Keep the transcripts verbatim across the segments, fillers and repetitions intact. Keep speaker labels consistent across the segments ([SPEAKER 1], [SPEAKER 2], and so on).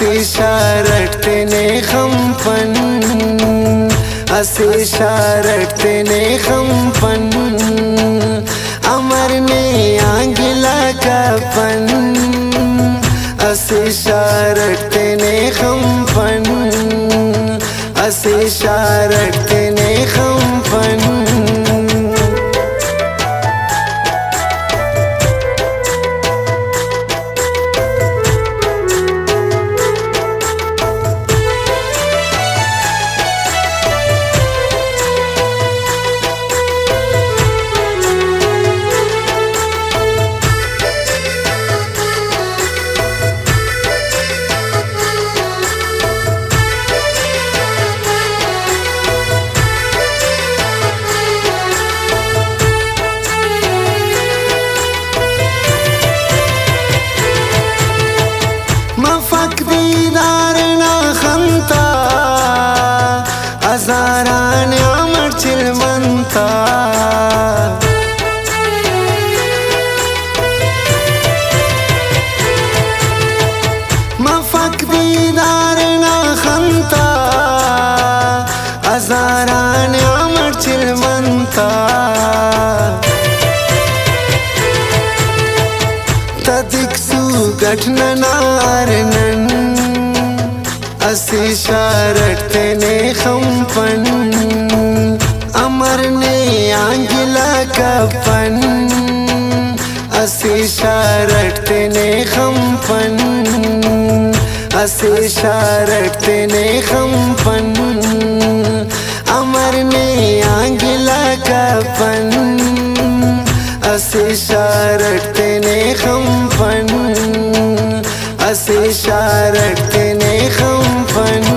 [SPEAKER 1] असी शारटते ने खंपन, असी शारटते ने खंपन, अमर ने आंगिला कपन, असी शारटते ने खंपन, असी शारटते ने खंपन। अजारान अमर चिलमंता, मफक दीदार ना खंता, अजारान अमर चिलमंता, तदिक्सु गठननारनन, असी शारटते ने खंपन, अमर ने आंगिला कपन, असी शारटते ने खंपन, असी शारटते ने खंपन, अमर ने आंगिला कपन, असी शारटते ने खंपन, असी शारटते ने खंपन।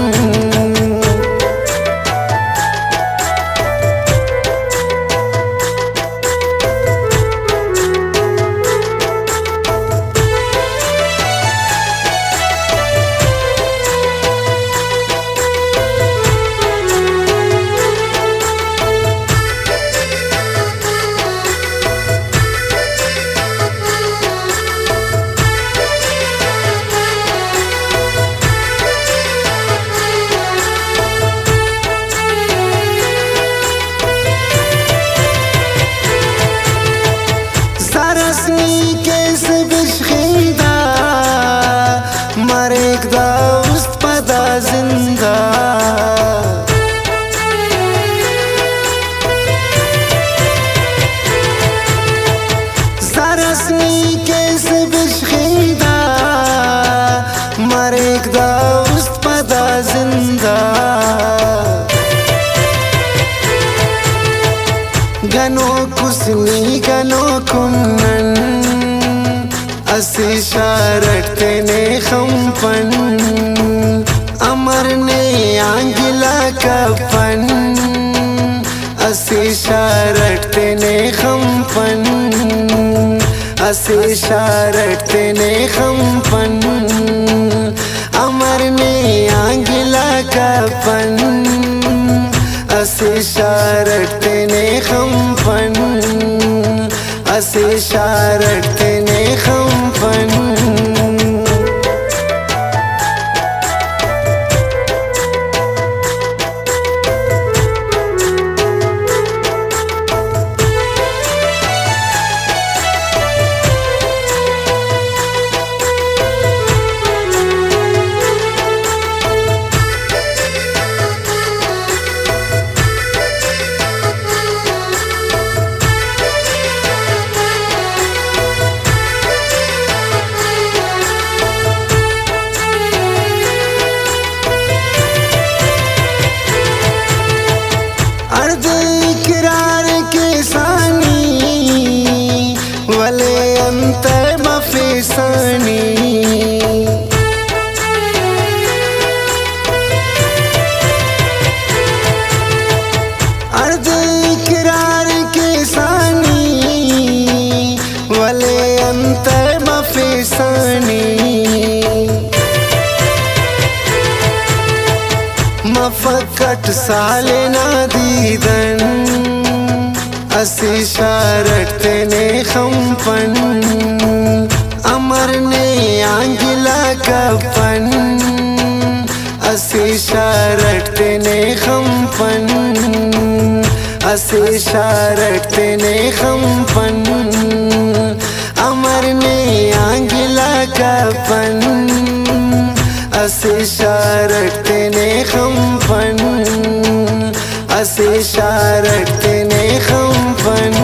[SPEAKER 1] मरेक दा उस्त पदा जिंदा, जरसनी केस बिशखिंदा, मरेक दा उस्त पदा जिंदा, गनो कुसनी गनो कुन्नन, असी शारटते ने खंपन, अमर ने आंगिला कपन, असी शारटते ने खंपन, असी शारटते ने खंपन, अमर ने आंगिला कपन, असी शारटते ने खंपन, असी शारटते ने खंपन। अर्द इकरार के सानी वले अंतर मफिसानी, मफकट साले ना दीदन, असी शारटते ने खंपन, अमर ने आंगिला कपन, असे शारटते ने खंपन असे शारटते ने खंपन अमर ने आंगिला कपन असे शारटते ने खंपन असे शारटते ने खंपन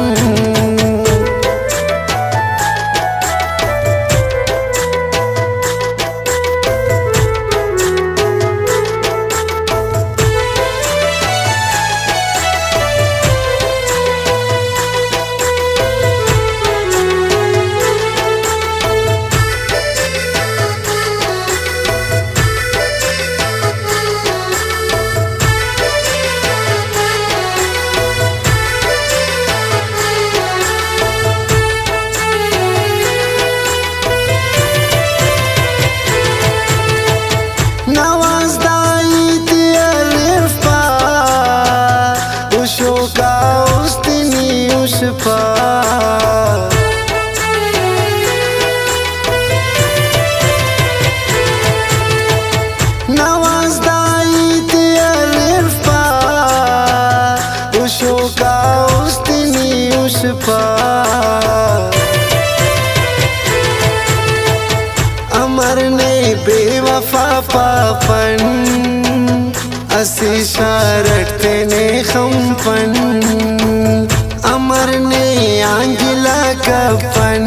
[SPEAKER 1] अमर ने बेवफा पापन असे शारटते ने खंपन अमर ने आंगिला कपन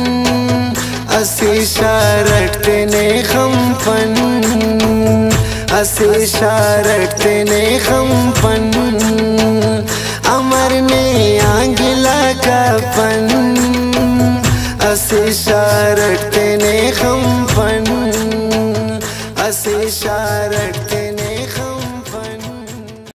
[SPEAKER 1] असे शारटते ने खंपन असे शारटते ने खंपन अमर ने आंगिला कपन असे शारट